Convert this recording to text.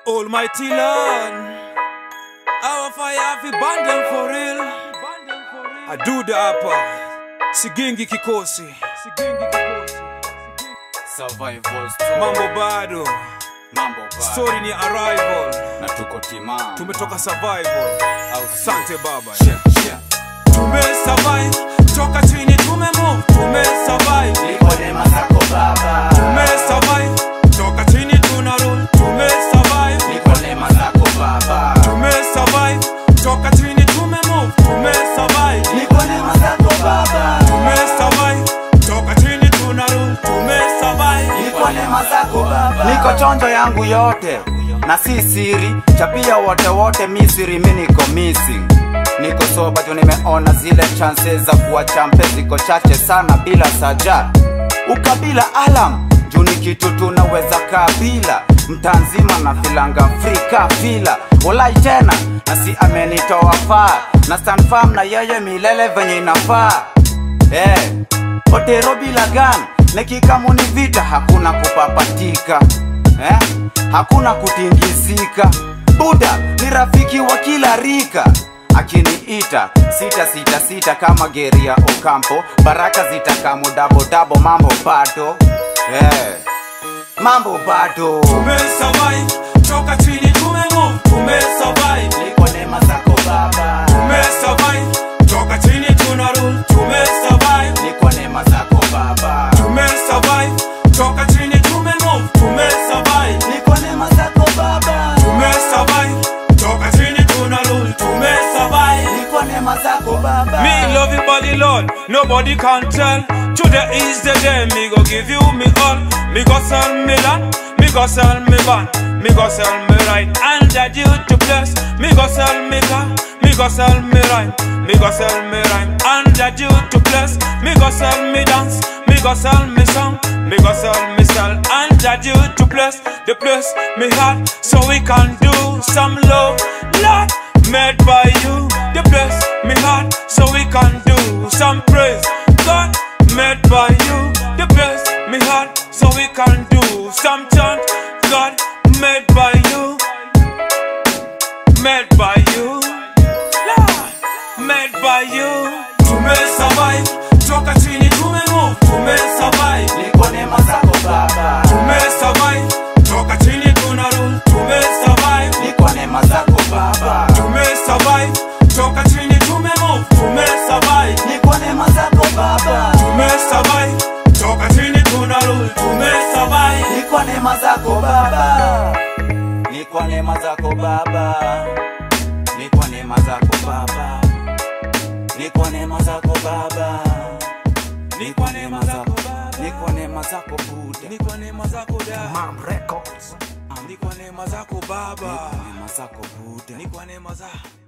Almighty Lord, our fire fi burn them for real. Aduda hapa, Sigingi kikosi. Survival story. Mambo bado, story ni arrival. Na tuko Timam. Tumetoka survival. Asante baba. Tumesurvive, toka chini tumemove. Tumesurvive, Niko neema zako baba. tumesurvive, toka chini tunarule. Tumesurvive, Niko neema zako baba. tumesurvive, toka chini tumemove. Tumesurvive, Niko neema zako baba. tumesurvive, toka chini tunarule. Tumesurvive, Niko neema zako baba. Niko chonjo yangu yote na si siri, chapia wote Misri, mimi niko missing. Niko soba tu, nimeona zile chances za kuwa champe ziko chache sana bila saja. Ukabila alam, juu ni kitu tunaweza kabila. Mtanzima na filanga Afrika fila. Walai tena, na si amenitoa far. Na stand firm na yeye milele venye inafaa. Otero bila gun, nekikamu ni vita, hakuna kupapatika. Hakuna kutingizika. Buda ni rafiki wa kila rika. Akiniita sita kama Geria Ocampo. Baraka zitakamu dabo mambo bado. Mambo bado. tumesurvive, toka chini tumemove. Tumesurvive, Niko neema zako baba. tumesurvive, toka chini tunarule. Tumesurvive, Niko neema zako baba. tumesurvive, toka chini tumemove. Tumesurvive, Niko neema zako baba. tumesurvive, toka chini tunarule. Tumesurvive. Niko neema zako baba. Me love you body Lord, nobody can tell. Today is the day, me go give you me all. Me go sell me land, me go sell me van, me go sell me right, and that you to bless. Me go sell me car, me go sell me rhyme, me go sell me rhyme, and that you to bless. Me go sell me dance, me go sell me song, me go sell me sell, and that you to bless. The place me heart, so we can do some love, Lord, made by you. The place me heart, so we can do some praise, God, made by you. The place me heart, so we can do some chant, God, made by you, made by you, Lord, made by you. Tumesurvive, toka chini tumemove. Tumesurvive, Niko neema zako baba. tumesurvive, toka chini tunarule. Tumesurvive, Niko neema zako baba. tumesurvive, toka chini tumemove. Tumesurvive, Niko neema zako baba. tumesurvive, toka chini tunarule. Tumesurvive, Niko neema zako baba. Niko neema zako baba. Niko neema zako baba. Niko neema zako baba. Niko neema zako baba. Niko neema zako Buddha. niko neema zako da, Timam Records. niko neema zako baba, Niko neema zako Buddha. niko neema za